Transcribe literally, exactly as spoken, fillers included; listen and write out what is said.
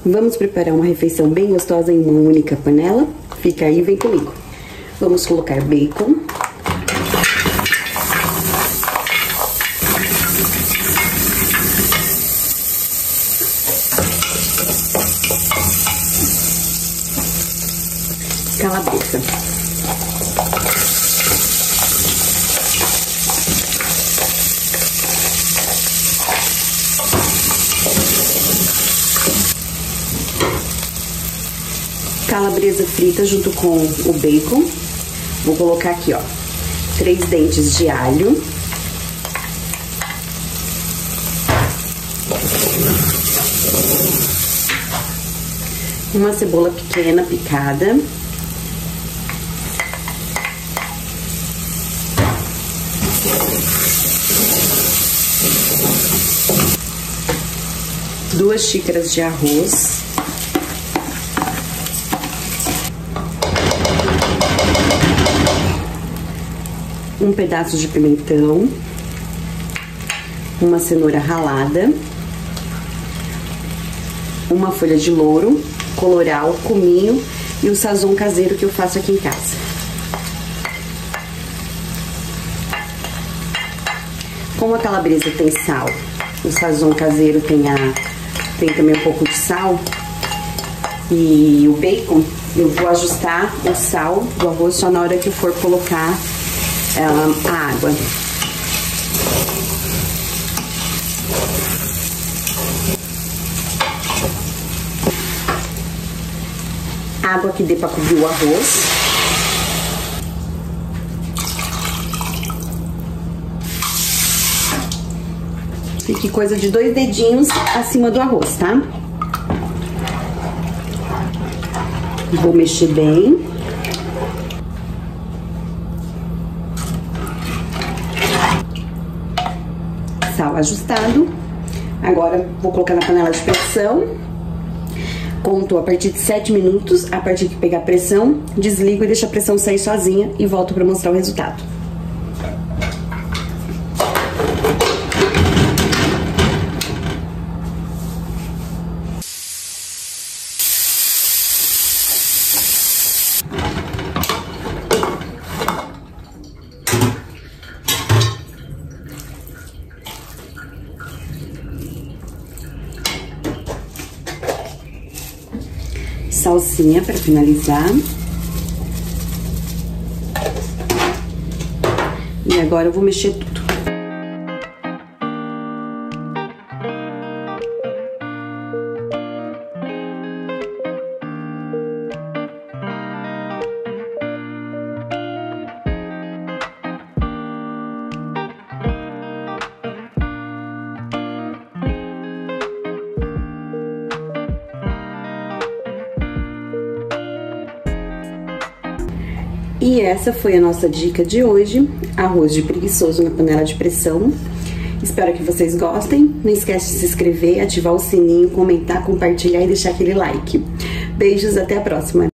Vamos preparar uma refeição bem gostosa em uma única panela? Fica aí, vem comigo. Vamos colocar bacon. Calabresa. Calabresa frita junto com o bacon. Vou colocar aqui, ó, três dentes de alho. Uma cebola pequena picada. Duas xícaras de arroz. Um pedaço de pimentão, uma cenoura ralada, uma folha de louro, colorau, cominho e o sazon caseiro que eu faço aqui em casa. Como a calabresa tem sal, o sazon caseiro tem, a, tem também um pouco de sal e o bacon, eu vou ajustar o sal do arroz só na hora que eu for colocar a água. Água que dê para cobrir o arroz. Fique coisa de dois dedinhos acima do arroz, tá? Vou mexer bem. Sal ajustado. Agora vou colocar na panela de pressão. Conto a partir de sete minutos. A partir que pegar pressão, desligo e deixo a pressão sair sozinha e volto para mostrar o resultado. Salsinha para finalizar. E agora eu vou mexer tudo. E essa foi a nossa dica de hoje, arroz de preguiçoso na panela de pressão. Espero que vocês gostem. Não esquece de se inscrever, ativar o sininho, comentar, compartilhar e deixar aquele like. Beijos, até a próxima!